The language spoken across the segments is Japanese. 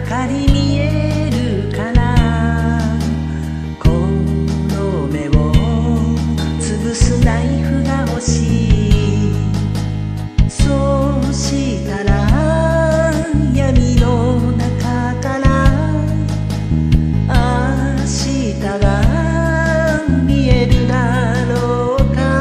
かり見えるかな。この目を潰すナイフが欲しい。そうしたら闇の中から明日が見えるだろうか。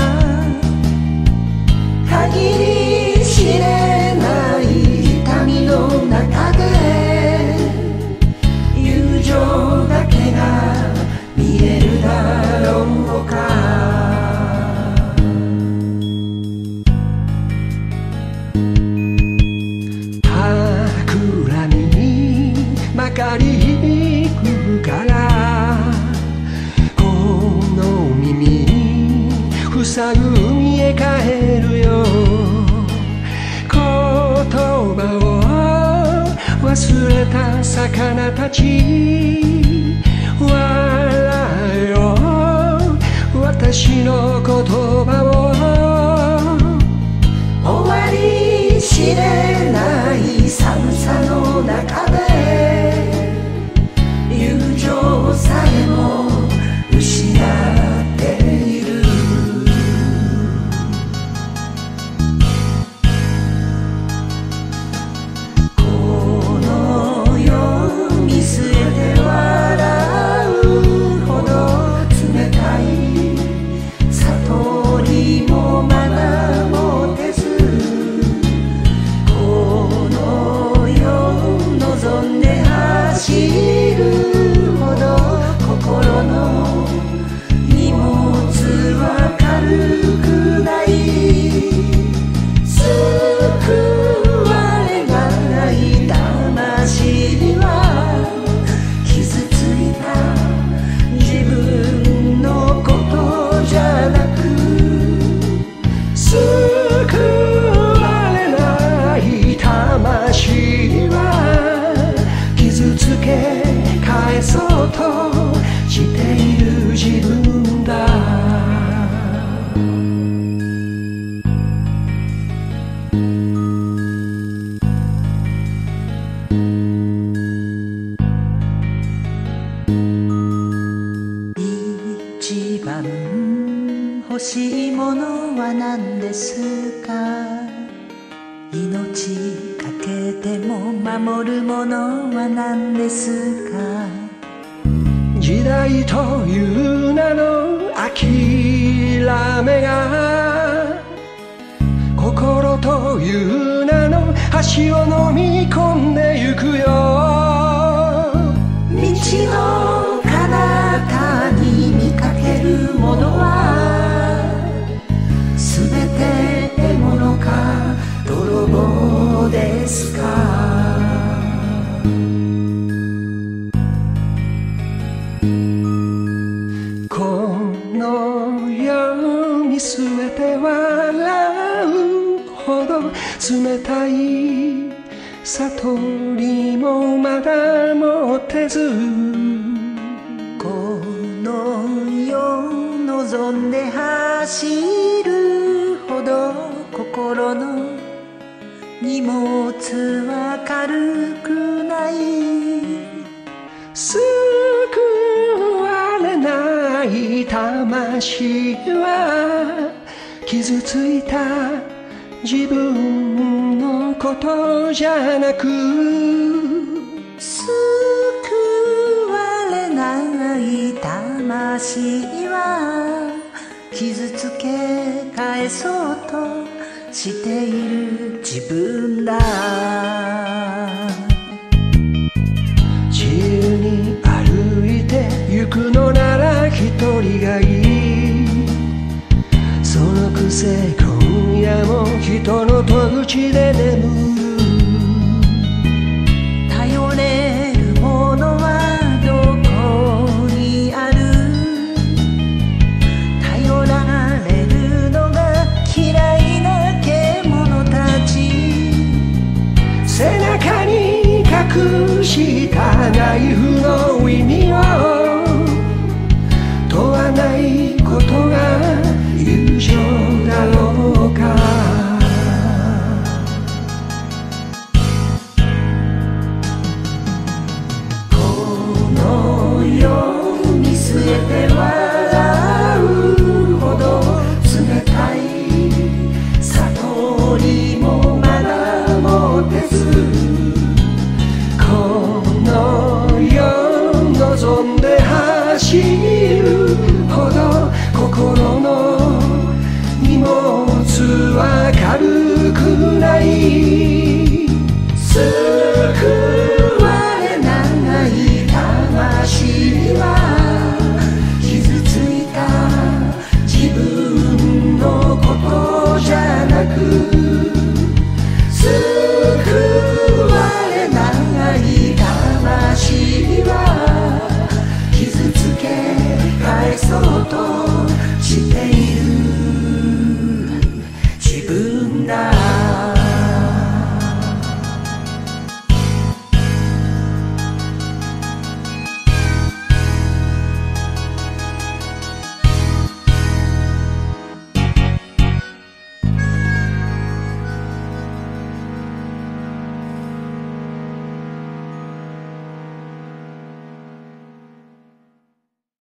限り知れない痛みの中で友情だけが見えるだろうか。企みにまかり行くからこの耳塞ぐ海へ帰るよ。言葉を忘れた魚たち笑えよ私の言葉を。終わり知れない寒さの中で友情さえも失っている。この世見据えて笑うほど冷たい悟りもまだ持てず、この世望んで走るほど心の荷物は軽くない。救われない魂は傷ついた自分のことじゃなく、救われない魂は傷つけ返そうとしている自分だ。一番欲しいものは何ですか。命かけても守るものは何ですか。時代という名の諦めが心という名の橋を飲み込んでゆくよ。道の彼方に見かけるものはすべて獲物か泥棒ですか。この世見据えて笑うほど冷たい悟りもまだ持てず、この世望んで走るほど心の荷物は軽くない。救われない魂は傷ついた自分のことじゃなく、救われない魂は傷つけ返そうとしている自分だ。自由に歩いて行くのなら一人がいい。そのくせ今夜も人の戸口で眠る。頼れるものはどこにある。頼られるのが嫌いな獣たち。背中に隠したナイフの意味を問わないことが友情だろうか。 は軽くない